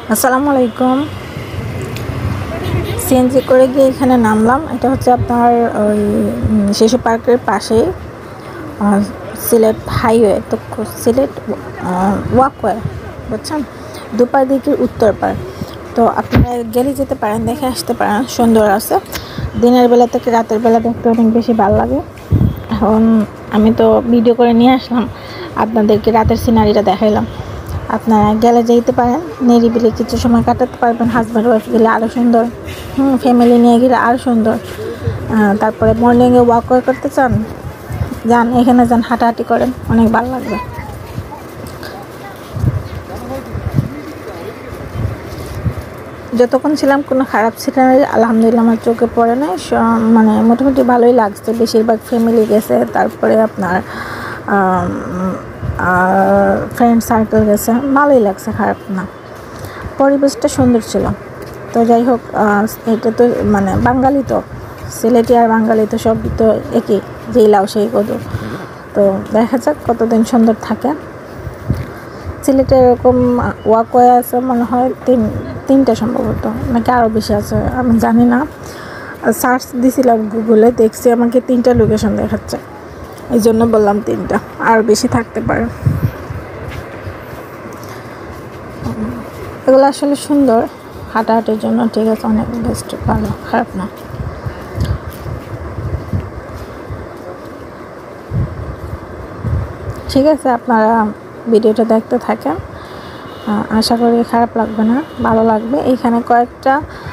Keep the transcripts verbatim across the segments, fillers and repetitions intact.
আসসালামু আলাইকুম। সিএনজি করে গিয়ে এখানে নামলাম। এটা হচ্ছে আপনার ওই শিশু পার্কের পাশেই সিলেট হাইওয়ে, তো সিলেট ওয়াকওয়ে, বুঝছেন, দুপাদিগির উত্তর পার। তো আপনারা গেলে যেতে পারেন, দেখে আসতে পারেন, সুন্দর আছে। দিনের বেলা থেকে রাতের বেলা দেখতে অনেক বেশি ভালো লাগে। এখন আমি তো ভিডিও করে নিয়ে আসলাম, আপনাদেরকে রাতের সিনারিটা দেখাইলাম। আপনারা গেলে যেতে পারেন, নিরিবিলি কিছু সময় কাটাতে পারবেন। হাজব্যান্ড ওয়াইফ গেলে আরও সুন্দর, হুম ফ্যামিলি নিয়ে গেলে আরও সুন্দর। তারপরে মর্নিংয়ে ওয়াক করতে চান, যান এখানে, যান হাঁটাহাঁটি করেন, অনেক ভালো লাগবে। যতক্ষণ ছিলাম কোনো খারাপ সিনারি আলহামদুলিল্লাহ আমার চোখে পড়ে নাই, মানে মোটামুটি ভালোই লাগছে। বেশিরভাগ ফ্যামিলি গেছে, তারপরে আপনার আর ফ্রেন্ড সার্কেল গেছে, ভালোই লাগছে, খারাপ না। পরিবেশটা সুন্দর ছিল। তো যাই হোক, এটা তো মানে বাঙালি, তো সিলেটি আর বাঙালি তো সবই তো একই, যেই লাও সেই কদু। তো দেখা যাক কতদিন সুন্দর থাকে। সিলেটে এরকম ওয়াকওয়ে আছে মনে হয় তিন তিনটা সম্ভবত, নাকি আরও বেশি আছে, আমি জানি না। সার্চ দিছিলাম গুগলে, দেখছি আমাকে তিনটা লোকেশন দেখাচ্ছে, এই জন্য বললাম তিনটা, আরও বেশি থাকতে পারে। এগুলো আসলে সুন্দর হাঁটাহাঁটির জন্য, ঠিক আছে, অনেক বেস্ট, ভালো, খারাপ না। ঠিক আছে, আপনারা ভিডিওটা দেখতে থাকেন, আশা করি খারাপ লাগবে না, ভালো লাগবে। এইখানে কয়েকটা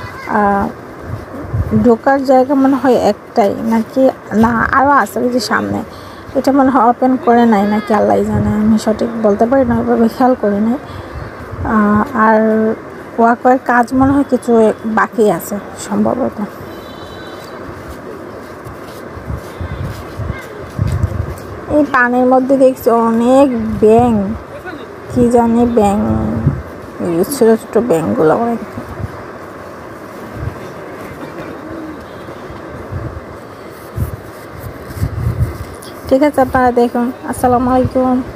ঢোকার জায়গা মনে হয় একটাই, নাকি না আরও আছে ওই যে সামনে, এটা মনে হয় ওপেন করে নাই নাকি আল্লাহ জানে, আমি সঠিক বলতে পারি না, ওইভাবে খেয়াল করি নাই। আর ওয়াকওয়ের কাজ মনে হয় কিছু বাকি আছে সম্ভবত। এই পানির মধ্যে দেখছি অনেক ব্যাঙ, কি জানি ব্যাঙ, ছোটো ছোটো ব্যাঙগুলো অনেক। ঠিক আছে, আপনারা দেখুন। আসসালামু আলাইকুম।